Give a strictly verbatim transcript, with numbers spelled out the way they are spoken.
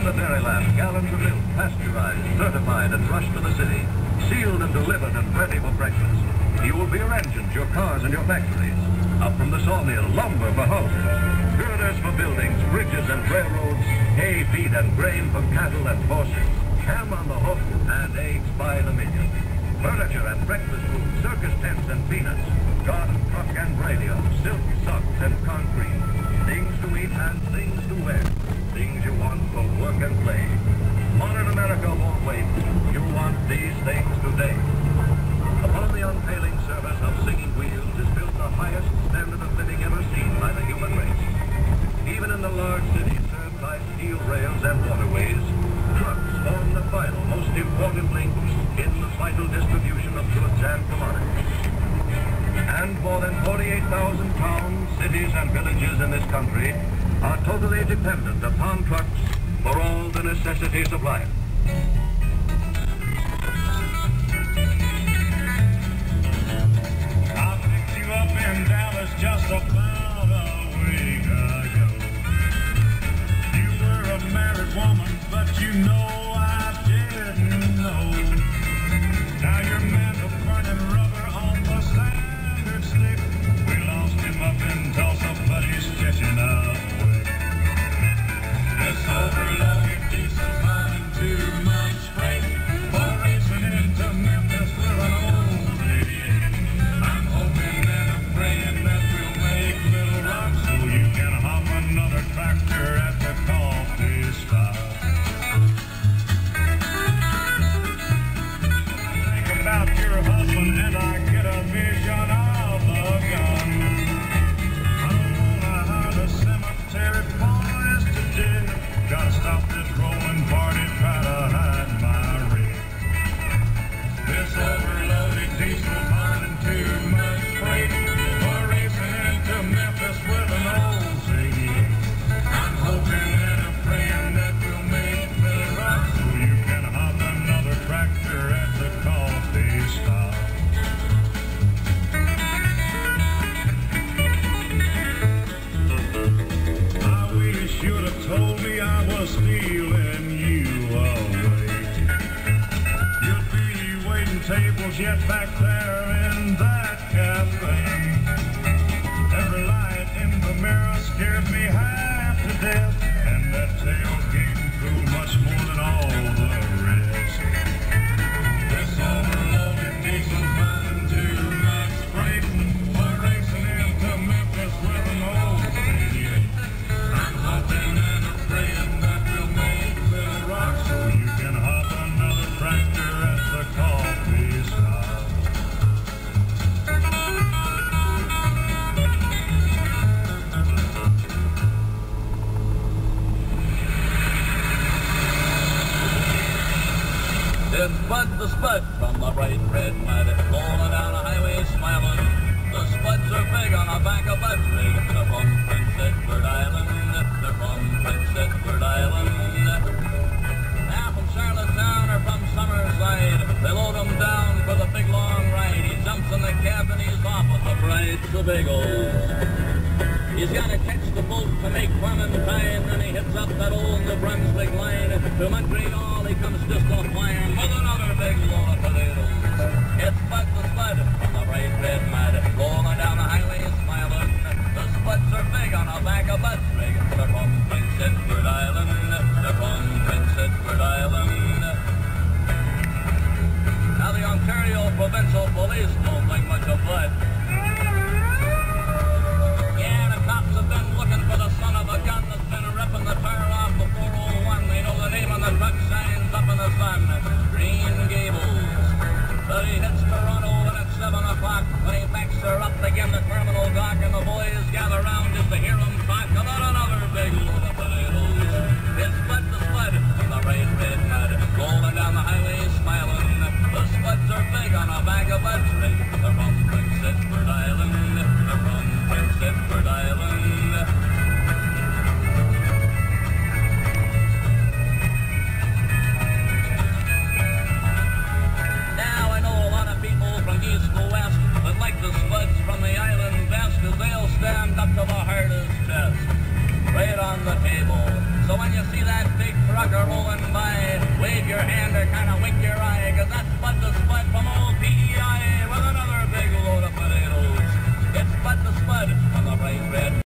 the dairyland, gallons of milk, pasteurized, certified, and rushed to the city, sealed and delivered and ready for breakfast. Fuel for your engines, your cars, and your factories. Up from the sawmill, lumber for houses, girders for buildings, bridges and railroads, hay, feed, and grain for cattle and horses, ham on the hook, and eggs by the million. Furniture and breakfast food, circus tents and peanuts, garden truck and radio, silk socks and concrete, things to eat and things to wear, things you want for work and play. Modern America won't wait. You want these things today. Upon the unfailing service of singing wheels is built the highest standard of living ever seen by the human race. Even in the large cities served by steel rails and waterways, trucks form the final, most important link in the vital distribution of goods and commodities. And more than forty-eight thousand towns, cities, and villages in this country are totally dependent upon trucks for all the necessities of life. I picked you up in Dallas just about a week ago. You were a married woman, but you know I didn't know. Now your man's a burning rubber on the standard stick. We lost him up in Tulsa, but he's catching up quick. This overloaded diesel's running too much freight. We're racing into Memphis with an old eighty-eight. I'm hoping and I'm praying that we'll make Little Rock so you can hop another tractor at the coffee stop. Think about your husband and I get a vision of a gun. I don't wanna hire the cemetery boys today. Gotta stop this rolling party, try to hide my rig. This overloaded diesel's running too much freight. We're racing into Memphis with an old eighty-eight. I'm hoping and I'm praying that we'll make Little Rock so you can hop another tractor at the coffee stop. I wish you'd have told me I was stealing you away. You'd be waiting tables yet back there in that cafe. Every light in the mirror scared me half to death, and that tailgating fool much more than all the rest. This overloaded diesel's running too much freight. We're racing into Memphis with an old eighty-eight. I'm hoping and I'm praying that we'll make Little Rock so you can hop another tractor at the coffee stop. It's Bud the Spud from the bright red mud, rolling down a highway smiling. The Spuds are big on the back of Bud's rig. They're from Prince Edward Island. They're from Prince Edward Island. Now from Charlottetown or from Summerside, they load him down for the big long ride. He jumps in the cab and he's off with the bright Seagulls. He's got to catch the boat to make Clementine, then he hits up that old New Brunswick line. To Montreal he comes just off flying with another big load of potatoes. It's Bud the